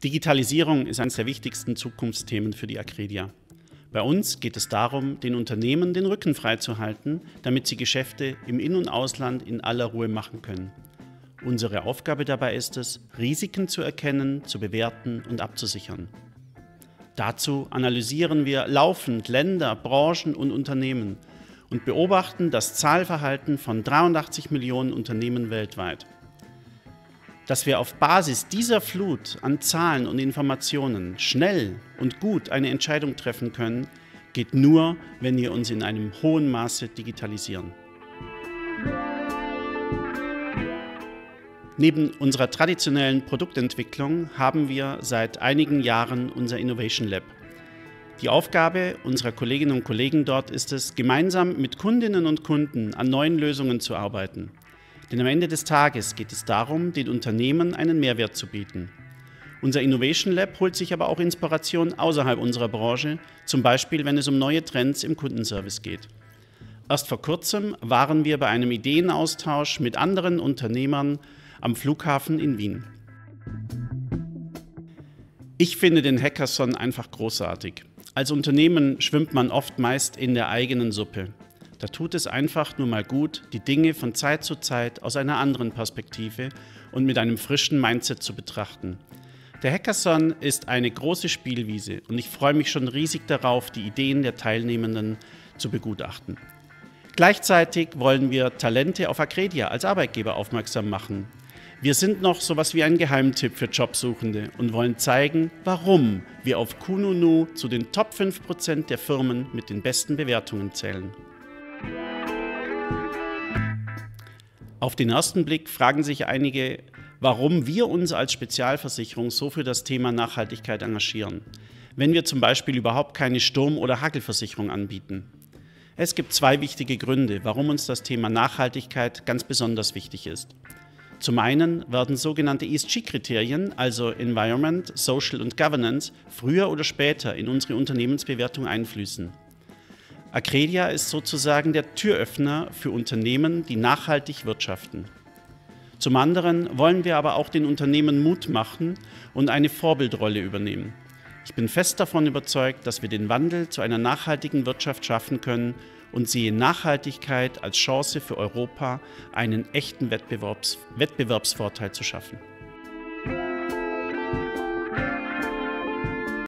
Digitalisierung ist eines der wichtigsten Zukunftsthemen für die Accredia. Bei uns geht es darum, den Unternehmen den Rücken freizuhalten, damit sie Geschäfte im In- und Ausland in aller Ruhe machen können. Unsere Aufgabe dabei ist es, Risiken zu erkennen, zu bewerten und abzusichern. Dazu analysieren wir laufend Länder, Branchen und Unternehmen und beobachten das Zahlverhalten von 83 Millionen Unternehmen weltweit. Dass wir auf Basis dieser Flut an Zahlen und Informationen schnell und gut eine Entscheidung treffen können, geht nur, wenn wir uns in einem hohen Maße digitalisieren. Neben unserer traditionellen Produktentwicklung haben wir seit einigen Jahren unser Innovation Lab. Die Aufgabe unserer Kolleginnen und Kollegen dort ist es, gemeinsam mit Kundinnen und Kunden an neuen Lösungen zu arbeiten. Denn am Ende des Tages geht es darum, den Unternehmen einen Mehrwert zu bieten. Unser Innovation Lab holt sich aber auch Inspiration außerhalb unserer Branche, zum Beispiel wenn es um neue Trends im Kundenservice geht. Erst vor kurzem waren wir bei einem Ideenaustausch mit anderen Unternehmern am Flughafen in Wien. Ich finde den Hackathon einfach großartig. Als Unternehmen schwimmt man oft meist in der eigenen Suppe. Da tut es einfach nur mal gut, die Dinge von Zeit zu Zeit aus einer anderen Perspektive und mit einem frischen Mindset zu betrachten. Der Hackathon ist eine große Spielwiese und ich freue mich schon riesig darauf, die Ideen der Teilnehmenden zu begutachten. Gleichzeitig wollen wir Talente auf Accredia als Arbeitgeber aufmerksam machen. Wir sind noch sowas wie ein Geheimtipp für Jobsuchende und wollen zeigen, warum wir auf Kununu zu den Top 5% der Firmen mit den besten Bewertungen zählen. Auf den ersten Blick fragen sich einige, warum wir uns als Spezialversicherung so für das Thema Nachhaltigkeit engagieren, wenn wir zum Beispiel überhaupt keine Sturm- oder Hagelversicherung anbieten. Es gibt zwei wichtige Gründe, warum uns das Thema Nachhaltigkeit ganz besonders wichtig ist. Zum einen werden sogenannte ESG-Kriterien, also Environment, Social und Governance, früher oder später in unsere Unternehmensbewertung einfließen. Accredia ist sozusagen der Türöffner für Unternehmen, die nachhaltig wirtschaften. Zum anderen wollen wir aber auch den Unternehmen Mut machen und eine Vorbildrolle übernehmen. Ich bin fest davon überzeugt, dass wir den Wandel zu einer nachhaltigen Wirtschaft schaffen können und sehe Nachhaltigkeit als Chance für Europa, einen echten Wettbewerbsvorteil zu schaffen.